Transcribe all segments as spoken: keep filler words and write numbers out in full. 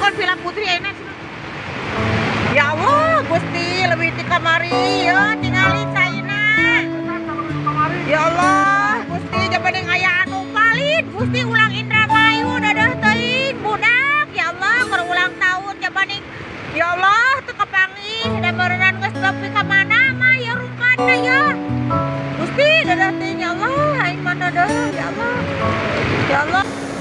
kan Villa Putri enak. Ya Allah, Gusti lebih di kamari ya tinggali saina. Ya Allah, Gusti jabaning aya anu palit, Gusti ulang Indramayu dadah teuing budak. Ya Allah, keur ulang tahun jabaning. Ya Allah, teu kapangih da meureunana geus nepi ka mana mah ya rungkana ya. Gusti dadah teuing ya Allah, aing mah dadah ya Allah. Ya Allah.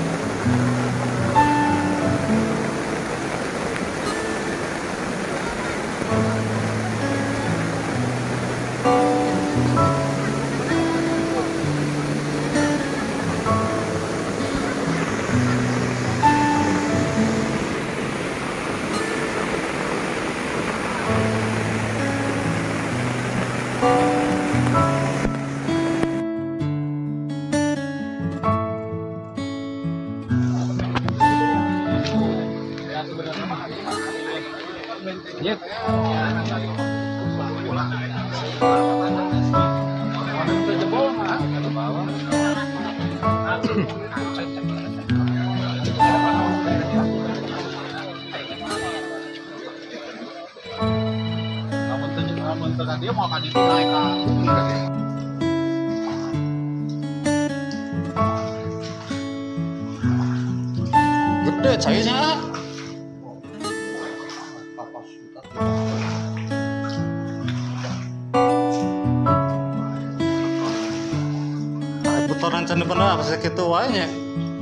Yep. Dia mau kan itu naik gede sayanya. Putaran can bener apa sih gitu wae nya.